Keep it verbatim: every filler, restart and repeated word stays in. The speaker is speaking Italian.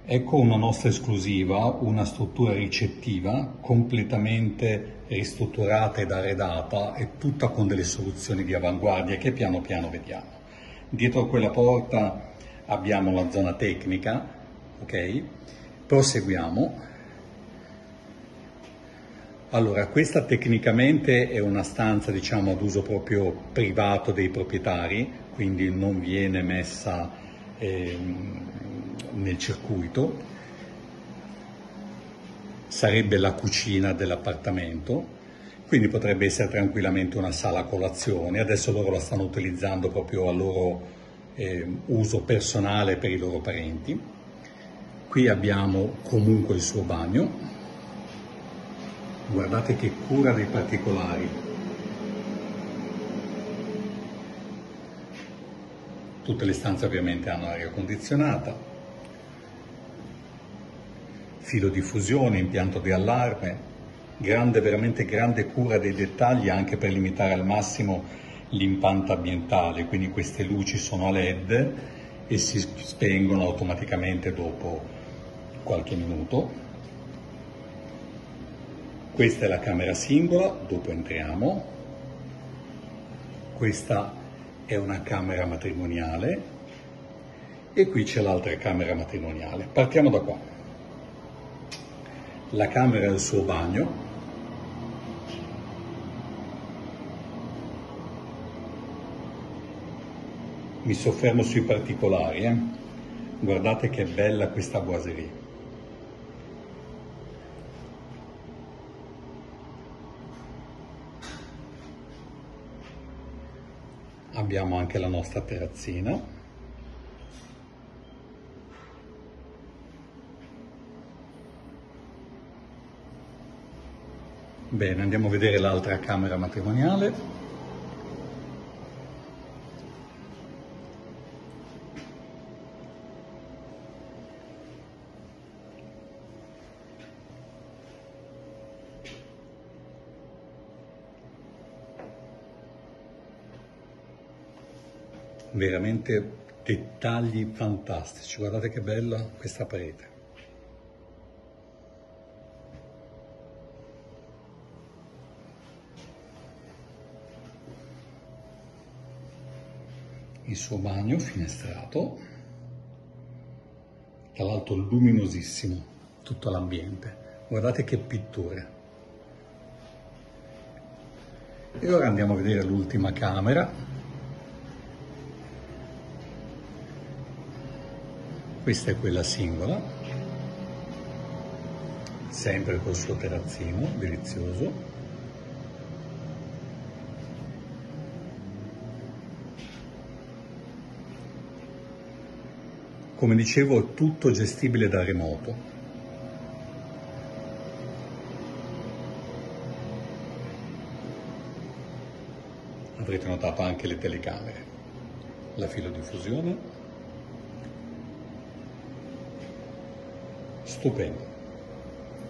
Ecco una nostra esclusiva, una struttura ricettiva completamente ristrutturata ed arredata e tutta con delle soluzioni di avanguardia che piano piano vediamo. Dietro quella porta abbiamo la zona tecnica, ok? Proseguiamo. Allora, questa tecnicamente è una stanza, diciamo, ad uso proprio privato dei proprietari, quindi non viene messa eh, nel circuito. Sarebbe la cucina dell'appartamento, quindi potrebbe essere tranquillamente una sala colazione. Adesso loro la stanno utilizzando proprio a loro eh, uso personale per i loro parenti. Qui abbiamo comunque il suo bagno. Guardate che cura dei particolari. Tutte le stanze ovviamente hanno aria condizionata, filo di fusione, impianto di allarme, grande, veramente grande cura dei dettagli anche per limitare al massimo l'impatto ambientale, quindi queste luci sono a led e si spengono automaticamente dopo qualche minuto. Questa è la camera singola, dopo entriamo. Questa è una camera matrimoniale e qui c'è l'altra camera matrimoniale. Partiamo da qua. La camera del suo bagno. Mi soffermo sui particolari, eh? Guardate che bella questa boiserie. Abbiamo anche la nostra terrazzina. Bene, andiamo a vedere l'altra camera matrimoniale. Veramente dettagli fantastici, guardate che bella questa parete. Il suo bagno finestrato, tra l'altro luminosissimo tutto l'ambiente, guardate che pitture. E ora andiamo a vedere l'ultima camera. Questa è quella singola, sempre col suo terrazzino, delizioso. Come dicevo, è tutto gestibile da remoto. Avrete notato anche le telecamere, la filodiffusione. Stupendo.